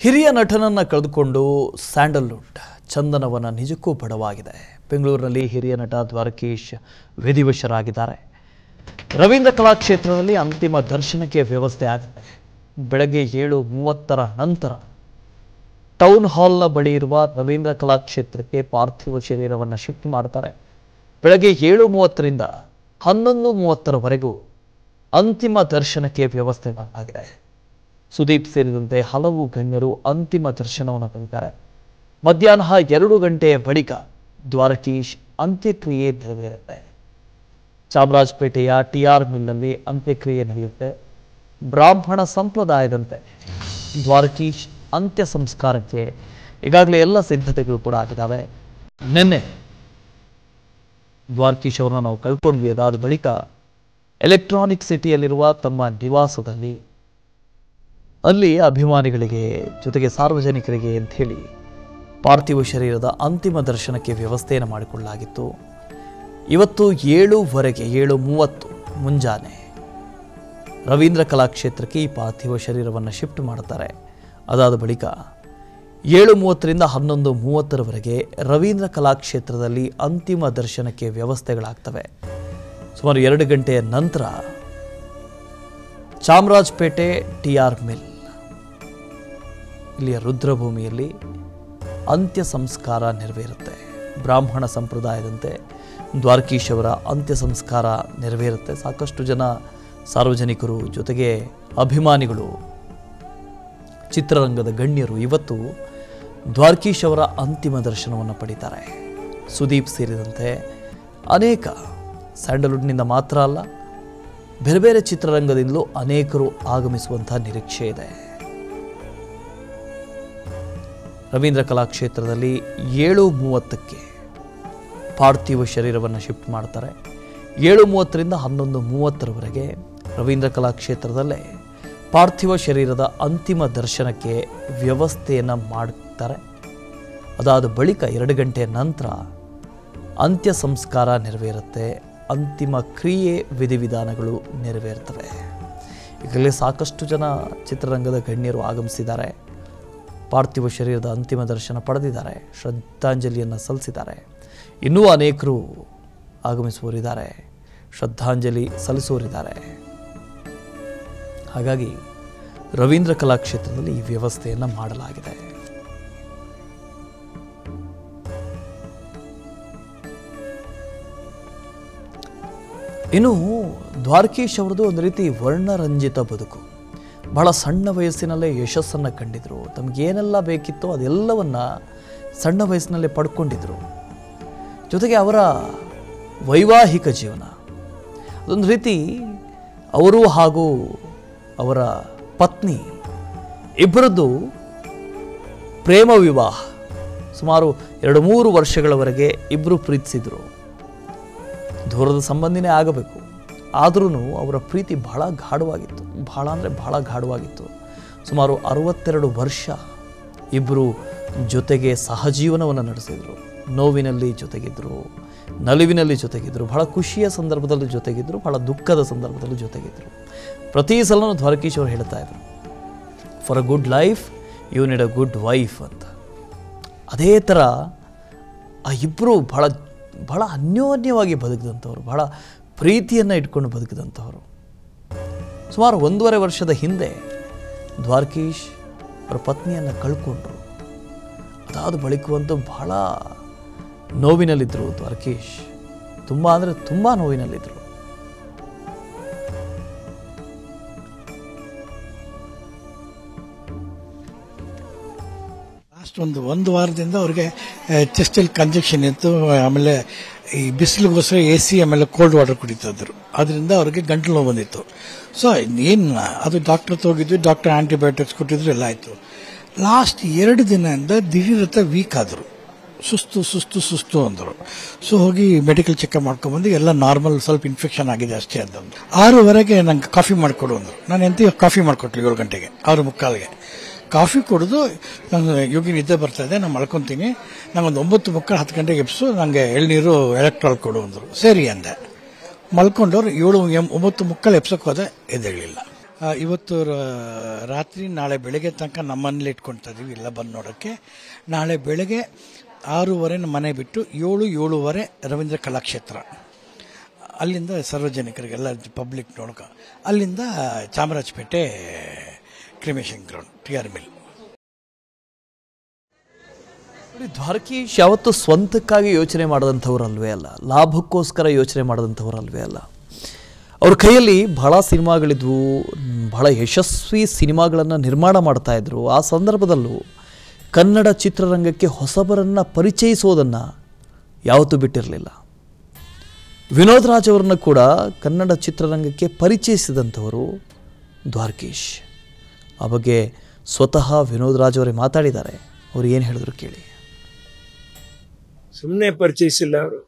ಹಿರಿಯ ನಟನನ್ನು ಕಳೆದುಕೊಂಡು ಸ್ಯಾಂಡಲ್ವುಡ್ ಚಂದನವನ ನಿಜಕ್ಕೂ ಬಡವಾಗಿದೆ. ಬೆಂಗಳೂರಿನಲ್ಲಿ ಹಿರಿಯ ನಟ ದ್ವಾರಕೀಶ್ ವಿಧಿವಶರಾಗಿದ್ದಾರೆ. ರವೀಂದ್ರ ಕಲಾಕ್ಷೇತ್ರದಲ್ಲಿ ಅಂತಿಮ ದರ್ಶನಕ್ಕೆ ವ್ಯವಸ್ಥೆ ಆಗಿದೆ. ಬೆಳಗ್ಗೆ 7:30 ನಂತರ ಟೌನ್ ಹಾಲ್ನ ಬಳಿ ಇರುವ ರವೀಂದ್ರ ಕಲಾಕ್ಷೇತ್ರಕ್ಕೆ ಪಾರ್ಥಿವ ಶರೀರವನ್ನು ಶಿಫ್ಟ್ ಮಾಡ್ತಾರೆ. ಬೆಳಗ್ಗೆ 7:30ರಿಂದ 11:30ರವರೆಗೂ ಅಂತಿಮ ದರ್ಶನಕ್ಕೆ ವ್ಯವಸ್ಥೆ ಮಾಡಲಾಗಿದೆ. ಸುದೀಪ್ ಸೇರಿದಂತೆ ಹಲವು ಗಣ್ಯರು ಅಂತಿಮ ದರ್ಶನವನ್ನು ಪಡೆದಿದ್ದಾರೆ. ಮಧ್ಯಾಹ್ನ 2 ಗಂಟೆಯ ಬಳಿಕ ದ್ವಾರಕೀಶ್ ಅಂತ್ಯಕ್ರಿಯೆ ನೆರವೇರುತ್ತೆ. ಚಾಮರಾಜಪೇಟೆಯ TR ಮಿಲ್ನಲ್ಲಿ ಅಂತ್ಯಕ್ರಿಯೆ ನಡೆಯುತ್ತೆ. ಬ್ರಾಹ್ಮಣ ಸಂಪ್ರದಾಯದಂತೆ ದ್ವಾರಕೀಶ್ ಅಂತ್ಯ ಸಂಸ್ಕಾರಕ್ಕೆ ಈಗಾಗಲೇ ಎಲ್ಲ ಸಿದ್ಧತೆಗಳು ಕೂಡ ಆಗಿದ್ದಾವೆ. ನಿನ್ನೆ ದ್ವಾರಕೀಶ್ ಅವರನ್ನು ನಾವು ಕಳ್ಕೊಂಡ್ವಿ. ಅದಾದ ಬಳಿಕ ಎಲೆಕ್ಟ್ರಾನಿಕ್ ಸಿಟಿಯಲ್ಲಿರುವ ತಮ್ಮ ನಿವಾಸದಲ್ಲಿ ಅಲ್ಲಿ ಅಭಿಮಾನಿಗಳಿಗೆ ಜೊತೆಗೆ ಸಾರ್ವಜನಿಕರಿಗೆ ಅಂತ ಹೇಳಿ ಪಾರ್ಥಿವ ಶರೀರದ ಅಂತಿಮ ದರ್ಶನಕ್ಕೆ ವ್ಯವಸ್ಥೆಯನ್ನು ಮಾಡಿಕೊಳ್ಳಲಾಗಿತ್ತು. ಇವತ್ತು 7:30 ಮುಂಜಾನೆ ರವೀಂದ್ರ ಕಲಾಕ್ಷೇತ್ರಕ್ಕೆ ಈ ಪಾರ್ಥಿವ ಶರೀರವನ್ನು ಶಿಫ್ಟ್ ಮಾಡ್ತಾರೆ. ಅದಾದ ಬಳಿಕ 7:30ರಿಂದ 11:30ರವರೆಗೆ ರವೀಂದ್ರ ಕಲಾಕ್ಷೇತ್ರದಲ್ಲಿ ಅಂತಿಮ ದರ್ಶನಕ್ಕೆ ವ್ಯವಸ್ಥೆಗಳಾಗ್ತವೆ. ಸುಮಾರು 2 ಗಂಟೆಯ ನಂತರ ಚಾಮರಾಜಪೇಟೆ TR ಮಿಲ್ ಇಲ್ಲಿಯ ರುದ್ರಭೂಮಿಯಲ್ಲಿ ಅಂತ್ಯ ಸಂಸ್ಕಾರ ನೆರವೇರುತ್ತೆ. ಬ್ರಾಹ್ಮಣ ಸಂಪ್ರದಾಯದಂತೆ ದ್ವಾರಕೀಶ್ ಅವರ ಅಂತ್ಯ ಸಂಸ್ಕಾರ ನೆರವೇರುತ್ತೆ. ಸಾಕಷ್ಟು ಜನ ಸಾರ್ವಜನಿಕರು ಜೊತೆಗೆ ಅಭಿಮಾನಿಗಳು, ಚಿತ್ರರಂಗದ ಗಣ್ಯರು ಇವತ್ತು ದ್ವಾರಕೀಶ್ ಅವರ ಅಂತಿಮ ದರ್ಶನವನ್ನು ಪಡೀತಾರೆ. ಸುದೀಪ್ ಸೇರಿದಂತೆ ಅನೇಕ ಸ್ಯಾಂಡಲ್ವುಡ್ನಿಂದ ಮಾತ್ರ ಅಲ್ಲ, ಬೇರೆ ಬೇರೆ ಚಿತ್ರರಂಗದಿಂದಲೂ ಅನೇಕರು ಆಗಮಿಸುವಂಥ ನಿರೀಕ್ಷೆ ಇದೆ. ರವೀಂದ್ರ ಕಲಾಕ್ಷೇತ್ರದಲ್ಲಿ 7:30ಕ್ಕೆ ಪಾರ್ಥಿವ ಶರೀರವನ್ನು ಶಿಫ್ಟ್ ಮಾಡ್ತಾರೆ. 7:30ರಿಂದ 11:30ರವರೆಗೆ ರವೀಂದ್ರ ಕಲಾಕ್ಷೇತ್ರದಲ್ಲೇ ಪಾರ್ಥಿವ ಶರೀರದ ಅಂತಿಮ ದರ್ಶನಕ್ಕೆ ವ್ಯವಸ್ಥೆಯನ್ನು ಮಾಡ್ತಾರೆ. ಅದಾದ ಬಳಿಕ 2 ಗಂಟೆಯ ನಂತರ ಅಂತ್ಯ ಸಂಸ್ಕಾರ ನೆರವೇರುತ್ತೆ. ಅಂತಿಮ ಕ್ರಿಯೆ ವಿಧಿವಿಧಾನಗಳು ನೆರವೇರ್ತವೆ. ಈಗಲೇ ಸಾಕಷ್ಟು ಜನ ಚಿತ್ರರಂಗದ ಗಣ್ಯರು ಆಗಮಿಸಿದ್ದಾರೆ. ಪಾರ್ಥಿವ ಶರೀರದ ಅಂತಿಮ ದರ್ಶನ ಪಡೆದಿದ್ದಾರೆ, ಶ್ರದ್ಧಾಂಜಲಿಯನ್ನು ಸಲ್ಲಿಸಿದ್ದಾರೆ. ಇನ್ನೂ ಅನೇಕರು ಆಗಮಿಸುವವರಿದ್ದಾರೆ, ಶ್ರದ್ಧಾಂಜಲಿ ಸಲ್ಲಿಸುವವರಿದ್ದಾರೆ. ಹಾಗಾಗಿ ರವೀಂದ್ರ ಕಲಾಕ್ಷೇತ್ರದಲ್ಲಿ ಈ ವ್ಯವಸ್ಥೆಯನ್ನು ಮಾಡಲಾಗಿದೆ. ಇನ್ನು ದ್ವಾರಕೀಶ್ ಅವರದು ಒಂದು ರೀತಿ ವರ್ಣರಂಜಿತ ಬದುಕು. ಬಹಳ ಸಣ್ಣ ವಯಸ್ಸಿನಲ್ಲೇ ಯಶಸ್ಸನ್ನು ಕಂಡಿದ್ರು. ತಮಗೇನೆಲ್ಲ ಬೇಕಿತ್ತೋ ಅದೆಲ್ಲವನ್ನು ಸಣ್ಣ ವಯಸ್ಸಿನಲ್ಲೇ ಪಡ್ಕೊಂಡಿದ್ರು. ಜೊತೆಗೆ ಅವರ ವೈವಾಹಿಕ ಜೀವನ ಅದೊಂದು ರೀತಿ ಅವರು ಹಾಗೂ ಅವರ ಪತ್ನಿ ಇಬ್ಬರದ್ದು ಪ್ರೇಮ ವಿವಾಹ. ಸುಮಾರು 2-3 ವರ್ಷಗಳವರೆಗೆ ಇಬ್ಬರು ಪ್ರೀತಿಸಿದ್ರು. ದೂರದ ಸಂಬಂಧಿನೇ ಆಗಬೇಕು. ಆದ್ರೂ ಅವರ ಪ್ರೀತಿ ಬಹಳ ಗಾಢವಾಗಿತ್ತು. ಬಹಳ ಅಂದರೆ ಬಹಳ ಗಾಢವಾಗಿತ್ತು. ಸುಮಾರು 62 ವರ್ಷ ಇಬ್ಬರು ಜೊತೆಗೆ ಸಹಜೀವನವನ್ನು ನಡೆಸಿದರು. ನೋವಿನಲ್ಲಿ ಜೊತೆಗಿದ್ದರು, ನಲಿವಿನಲ್ಲಿ ಜೊತೆಗಿದ್ದರು, ಬಹಳ ಖುಷಿಯ ಸಂದರ್ಭದಲ್ಲಿ ಜೊತೆಗಿದ್ದರು, ಬಹಳ ದುಃಖದ ಸಂದರ್ಭದಲ್ಲಿ ಜೊತೆಗಿದ್ದರು. ಪ್ರತಿ ಸಲನೂ ದ್ವಾರಕೀಶ್ ಅವರು ಹೇಳ್ತಾ ಇದ್ರು, for a good life you need a good wife ಅಂತ. ಅದೇ ಥರ ಆ ಇಬ್ಬರು ಬಹಳ ಅನ್ಯೋನ್ಯವಾಗಿ ಬದುಕಿದಂಥವ್ರು, ಬಹಳ ಪ್ರೀತಿಯನ್ನು ಇಟ್ಕೊಂಡು ಬದುಕಿದಂಥವ್ರು. ಸುಮಾರು 1.5 ವರ್ಷದ ಹಿಂದೆ ದ್ವಾರಕೀಶ್ ಅವರ ಪತ್ನಿಯನ್ನು ಕಳ್ಕೊಂಡ್ರು. ಅದಾದ ಬಳಿಕವಂತೂ ಬಹಳ ನೋವಿನಲ್ಲಿದ್ದರು ದ್ವಾರಕೀಶ್. ತುಂಬ ಅಂದರೆ ತುಂಬ ನೋವಿನಲ್ಲಿದ್ದರು. ಲಾಸ್ಟ್ ಒಂದು ವಾರದಿಂದ ಅವ್ರಿಗೆ ಚೆಸ್ಟಲ್ಲಿ ಕಂಜೆಕ್ಷನ್ ಇತ್ತು. ಆಮೇಲೆ ಈ ಬಿಸಿಲಿಗೋಸ್ಕರ AC ಆಮೇಲೆ ಕೋಲ್ಡ್ ವಾಟರ್ ಕುಡಿತಾ ಇದ್ರು. ಅದರಿಂದ ಅವ್ರಿಗೆ ಗಂಟಲು ನೋವು ಬಂದಿತ್ತು. ಸೊ ಏನು ಅದು ಡಾಕ್ಟರ್ ಹೋಗಿದ್ವಿ, ಡಾಕ್ಟರ್ ಆಂಟಿಬಯೋಟಿಕ್ಸ್ ಕೊಟ್ಟಿದ್ರು, ಎಲ್ಲ ಆಯಿತು. ಲಾಸ್ಟ್ 2 ದಿನದಿಂದ ದಿಢೀರತ್ತ ವೀಕ್ ಆದರು, ಸುಸ್ತು ಅಂದರು. ಸೊ ಹೋಗಿ ಮೆಡಿಕಲ್ ಚೆಕಪ್ ಮಾಡ್ಕೊಂಡ್ಬಂದು ಎಲ್ಲ ನಾರ್ಮಲ್, ಸ್ವಲ್ಪ ಇನ್ಫೆಕ್ಷನ್ ಆಗಿದೆ ಅಷ್ಟೇ ಅಂತಂದ್ರು. 6:30ಗೆ ನಂಗೆ ಕಾಫಿ ಮಾಡಿಕೊಡು ಅಂದರು. ನಾನು ಎಂತ ಕಾಫಿ ಮಾಡಿಕೊಟ್ಲಿ 7 ಗಂಟೆಗೆ, 6:45ಗೆ ಕಾಫಿ ಕುಡಿದು ನಂಗೆ ಯೋಗಿ ನಿದ್ದೆ ಬರ್ತಾ ಇದೆ, ನಾನು ಮಲ್ಕೊತೀನಿ, ನಂಗೊಂದು 9:30 10 ಗಂಟೆಗೆ ಎಬ್ಸು, ನನಗೆ ಎಳ್ನೀರು ಎಲೆಕ್ಟ್ರಾಲ್ ಕೊಡು ಅಂದರು. ಸರಿ ಅಂದೆ. ಮಲ್ಕೊಂಡವ್ರು 9:30 ಎಬ್ಸಕ್ಕೆ ಹೋದೆ, ಎದ್ದೇಳಲಿಲ್ಲ. ಇವತ್ತು ರಾತ್ರಿ ನಾಳೆ ಬೆಳಗ್ಗೆ ತನಕ ನಮ್ಮನೇಲಿ ಇಟ್ಕೊಳ್ತಾ ಇದೀವಿ, ಎಲ್ಲ ಬಂದು ನೋಡೋಕ್ಕೆ. ನಾಳೆ ಬೆಳಗ್ಗೆ 6:30 ಮನೆ ಬಿಟ್ಟು 7-7:30 ರವೀಂದ್ರ ಕಲಾಕ್ಷೇತ್ರ, ಅಲ್ಲಿಂದ ಸಾರ್ವಜನಿಕರಿಗೆಲ್ಲ ಪಬ್ಲಿಕ್ ನೋಡೋಕೆ, ಅಲ್ಲಿಂದ Chamarajpet cremation ground TR mill. Dwarakish ಯಾವತ್ತೂ ಸ್ವಂತಕ್ಕಾಗಿ ಯೋಚನೆ ಮಾಡಿದಂಥವ್ರಲ್ವೇ ಅಲ್ಲ, ಲಾಭಕ್ಕೋಸ್ಕರ ಯೋಚನೆ ಮಾಡಿದಂಥವ್ರಲ್ವೇ ಅಲ್ಲ. ಅವ್ರ ಕೈಯಲ್ಲಿ ಬಹಳ ಸಿನಿಮಾಗಳಿದ್ವು, ಬಹಳ ಯಶಸ್ವಿ ಸಿನಿಮಾಗಳನ್ನು ನಿರ್ಮಾಣ ಮಾಡ್ತಾಯಿದ್ರು. ಆ ಸಂದರ್ಭದಲ್ಲೂ ಕನ್ನಡ ಚಿತ್ರರಂಗಕ್ಕೆ ಹೊಸಬರನ್ನು ಪರಿಚಯಿಸೋದನ್ನು ಯಾವತ್ತೂ ಬಿಟ್ಟಿರಲಿಲ್ಲ. ವಿನೋದ್ ರಾಜ್ ಅವರನ್ನು ಕೂಡ ಕನ್ನಡ ಚಿತ್ರರಂಗಕ್ಕೆ ಪರಿಚಯಿಸಿದಂಥವರು ದ್ವಾರಕೀಶ್. ಆ ಬಗ್ಗೆ ಸ್ವತಃ ವಿನೋದ್ ರಾಜ್ ಅವರೇ ಮಾತಾಡಿದ್ದಾರೆ. ಅವ್ರು ಏನು ಹೇಳಿದ್ರು ಕೇಳಿ. ಸುಮ್ಮನೆ ಪರಿಚಯಿಸಿಲ್ಲ ಅವರು,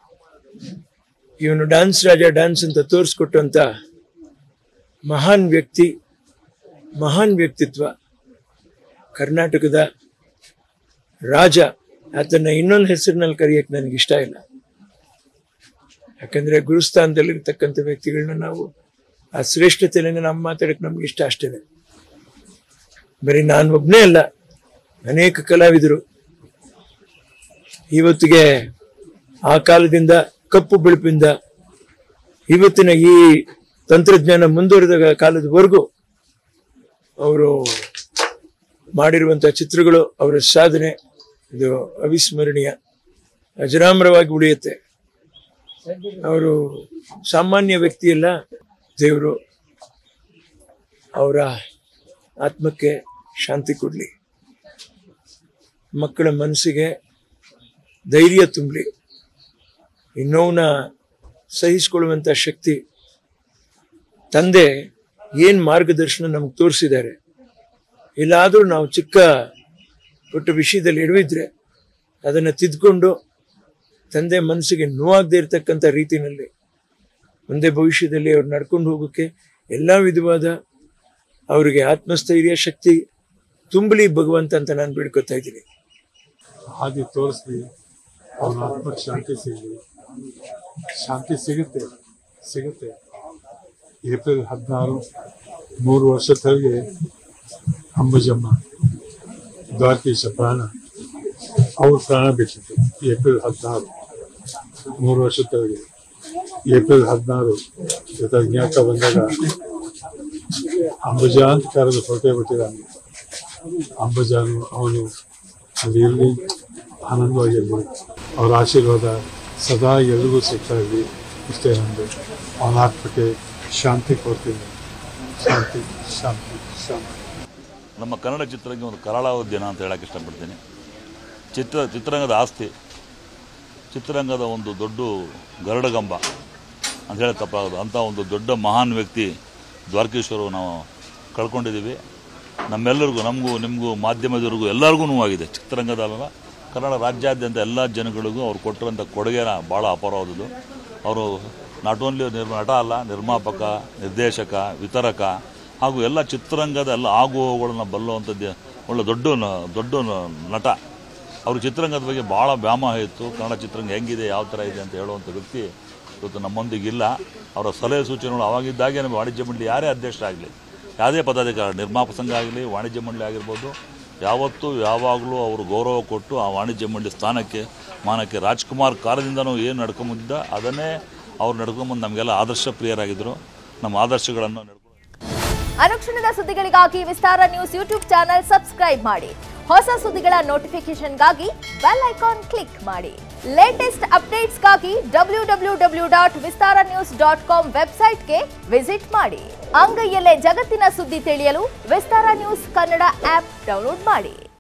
ಇವನು ಡ್ಯಾನ್ಸ್ ರಾಜ ಡ್ಯಾನ್ಸ್ ಅಂತ ತೋರಿಸ್ಕೊಟ್ಟಂತ ಮಹಾನ್ ವ್ಯಕ್ತಿ, ಮಹಾನ್ ವ್ಯಕ್ತಿತ್ವ, ಕರ್ನಾಟಕದ ರಾಜ. ಆತನ ಇನ್ನೊಂದು ಹೆಸರಿನಲ್ಲಿ ಕರೆಯಕ್ಕೆ ನನಗೆ ಇಷ್ಟ ಇಲ್ಲ. ಯಾಕಂದ್ರೆ ಗುರುಸ್ಥಾನದಲ್ಲಿರ್ತಕ್ಕಂಥ ವ್ಯಕ್ತಿಗಳನ್ನ ನಾವು ಆ ಶ್ರೇಷ್ಠತೆಯನ್ನು ನಮ್ಮ ಮಾತಾಡಕ್ಕೆ ನಮ್ಗೆ ಇಷ್ಟ ಅಷ್ಟೇ. ಬರೀ ನಾನು ಒಬ್ಬನೇ ಅಲ್ಲ, ಅನೇಕ ಕಲಾವಿದರು ಇವತ್ತಿಗೆ ಆ ಕಾಲದಿಂದ ಕಪ್ಪು ಬಿಳುಪಿಂದ ಇವತ್ತಿನ ಈ ತಂತ್ರಜ್ಞಾನ ಮುಂದುವರೆದ ಕಾಲದವರೆಗೂ ಅವರು ಮಾಡಿರುವಂತಹ ಚಿತ್ರಗಳು, ಅವರ ಸಾಧನೆ ಇದು ಅವಿಸ್ಮರಣೀಯ, ಅಜರಾಮರವಾಗಿ ಉಳಿಯುತ್ತೆ. ಅವರು ಸಾಮಾನ್ಯ ವ್ಯಕ್ತಿಯಲ್ಲ, ದೇವರು ಅವರ ಆತ್ಮಕ್ಕೆ ಶಾಂತಿ ಕೊಡಲಿ, ಮಕ್ಕಳ ಮನಸ್ಸಿಗೆ ಧೈರ್ಯ ತುಂಬಲಿ, ಈ ನೋವನ್ನ ಸಹಿಸಿಕೊಳ್ಳುವಂಥ ಶಕ್ತಿ. ತಂದೆ ಏನು ಮಾರ್ಗದರ್ಶನ ನಮ್ಗೆ ತೋರಿಸಿದ್ದಾರೆ. ಇಲ್ಲಾದರೂ ನಾವು ಚಿಕ್ಕ ಪುಟ್ಟ ವಿಷಯದಲ್ಲಿ ಎಡವಿದ್ರೆ ಅದನ್ನು ತಿದ್ಕೊಂಡು ತಂದೆ ಮನಸ್ಸಿಗೆ ನೋವಾಗದೇ ಇರತಕ್ಕಂಥ ರೀತಿಯಲ್ಲಿ ಮುಂದೆ ಭವಿಷ್ಯದಲ್ಲಿ ಅವ್ರು ನಡ್ಕೊಂಡು ಹೋಗೋಕ್ಕೆ ಎಲ್ಲ ವಿಧವಾದ ಅವರಿಗೆ ಆತ್ಮಸ್ಥೈರ್ಯ ಶಕ್ತಿ ತುಂಬಲಿ ಭಗವಂತ ಅಂತ ನಾನು ಬೇಡ್ಕೊತಾ ಇದ್ದೀನಿ. ಹಾಗೆ ತೋರಿಸ್ಲಿ, ಅವನ ಆತ್ಮಕ್ಕೆ ಶಾಂತಿ ಸಿಗಲಿ. ಶಾಂತಿ ಸಿಗುತ್ತೆ. ಏಪ್ರಿಲ್ 16 3 ವರ್ಷ ಕೆಳಗೆ ಅಂಬುಜಮ್ಮ ದ್ವಾರಕೀಶ ಪ್ರಾಣ ಬಿಟ್ಟಿತ್ತು. ಏಪ್ರಿಲ್ 16 3 ವರ್ಷ ಕೆಳಗೆ ಏಪ್ರಿಲ್ 16 ಜ್ಞಾಪಕ ಬಂದಾಗ ಅಂಬುಜ ಅಂತ ಕರೆದು ಹೊರಟೇ ಬಿಟ್ಟಿದ್ದಾನೆ. ಅಂಬುಜಾನು ಅವನು ಅಲ್ಲಿ ಇರಲಿ, ಆನಂದವಾಗಿರಲಿ, ಅವರ ಆಶೀರ್ವಾದ ಸದಾ ಎಲ್ರಿಗೂ ಸಿಗ್ತಾ ಇರಲಿ. ಇಷ್ಟೇ ನಂದು. ಅವನ ಆತ್ಮಕ್ಕೆ ಶಾಂತಿ ಕೊಡ್ತೀನಿ. ಶಾಂತಿ ಶಾಂತಿ ಶಾಂತಿ. ನಮ್ಮ ಕನ್ನಡ ಚಿತ್ರರಂಗ ಒಂದು ಕರಾಳಾವಧ್ಯನ ಅಂತ ಹೇಳಕ್ಕೆ ಇಷ್ಟಪಡ್ತೀನಿ. ಚಿತ್ರರಂಗದ ಆಸ್ತಿ, ಚಿತ್ರರಂಗದ ಒಂದು ದೊಡ್ಡ ಗರುಡಗಂಬ ಅಂತ ಹೇಳಿ ತಪ್ಪಾಗೋದು. ಅಂಥ ಒಂದು ದೊಡ್ಡ ಮಹಾನ್ ವ್ಯಕ್ತಿ ದ್ವಾರಕೀಶ್ವರು ನಾವು ಕಳ್ಕೊಂಡಿದ್ದೀವಿ. ನಮ್ಮೆಲ್ಲರಿಗೂ, ನಮಗೂ ನಿಮಗೂ ಮಾಧ್ಯಮದವ್ರಿಗೂ ಎಲ್ಲರಿಗೂ ನೋವಾಗಿದೆ. ಚಿತ್ರರಂಗದಲ್ಲ, ಕನ್ನಡ ರಾಜ್ಯಾದ್ಯಂತ ಎಲ್ಲ ಜನಗಳಿಗೂ ಅವ್ರು ಕೊಟ್ಟಿರೋಂಥ ಕೊಡುಗೆನ ಭಾಳ ಅಪಾರವಾದದ್ದು. ಅವರು ನಾಟ್ ಓನ್ಲಿ ನಟ ಅಲ್ಲ, ನಿರ್ಮಾಪಕ, ನಿರ್ದೇಶಕ, ವಿತರಕ ಹಾಗೂ ಎಲ್ಲ ಚಿತ್ರರಂಗದ ಎಲ್ಲ ಆಗುಹೋಗುಗಳನ್ನ ಬಲ್ಲುವಂಥದ್ದು ಒಳ್ಳೆ ದೊಡ್ಡ ನಟ. ಅವ್ರ ಚಿತ್ರರಂಗದ ಬಗ್ಗೆ ಭಾಳ ವ್ಯಾಮೋಹ ಇತ್ತು. ಕನ್ನಡ ಚಿತ್ರರಂಗ ಹೆಂಗಿದೆ, ಯಾವ ಥರ ಇದೆ ಅಂತ ಹೇಳುವಂಥ ವ್ಯಕ್ತಿ ಇವತ್ತು ನಮ್ಮೊಂದಿಗಿಲ್ಲ. ಅವರ ಸಲಹೆ ಸೂಚನೆಗಳು ಅವಾಗಿದ್ದಾಗೆ ನಮಗೆ ವಾಣಿಜ್ಯ ಮಂಡಳಿ ಯಾರೇ ಅಧ್ಯಕ್ಷರಾಗಲಿ, ಯಾವುದೇ ಪದಾಧಿಕಾರ, ನಿರ್ಮಾಪಕ ಸಂಘ ಆಗಲಿ, ವಾಣಿಜ್ಯ ಮಂಡಳಿ ಆಗಿರ್ಬೋದು, ಯಾವತ್ತೂ ಯಾವಾಗಲೂ ಅವರು ಗೌರವ ಕೊಟ್ಟು ಆ ವಾಣಿಜ್ಯ ಮಂಡಳಿ ಸ್ಥಾನಕ್ಕೆ, ಮಾನಕ್ಕೆ ರಾಜ್ಕುಮಾರ್ ಕಾಲದಿಂದನೂ ಏನು ನಡ್ಕೊಂಬಂದಿದ್ದ ಅದನ್ನೇ ಅವ್ರು ನಡ್ಕೊಂಬಂದು ನಮಗೆಲ್ಲ ಆದರ್ಶ ಪ್ರಿಯರಾಗಿದ್ದರು. ನಮ್ಮ ಆದರ್ಶಗಳನ್ನು ಅನುಕ್ಷಣದ ಸುದ್ದಿಗಳಿಗಾಗಿ Vistara news YouTube channel subscribe ಮಾಡಿ. ಹೊಸ ಸುದ್ದಿಗಳ ನೋಟಿಫಿಕೇಶನ್ಗಾಗಿ ಬೆಲ್ ಐಕಾನ್ ಕ್ಲಿಕ್ ಮಾಡಿ. ಲೇಟೆಸ್ಟ್ ಅಪ್ಡೇಟ್ಸ್ಗಾಗಿ www.vistaranews.com ವೆಬ್ಸೈಟ್ಗೆ ವಿಸಿಟ್ ಮಾಡಿ. ಅಂಗೈಯಲ್ಲೇ ಜಗತ್ತಿನ ಸುದ್ದಿ ತಿಳಿಯಲು Vistara news Kannada app download ಮಾಡಿ.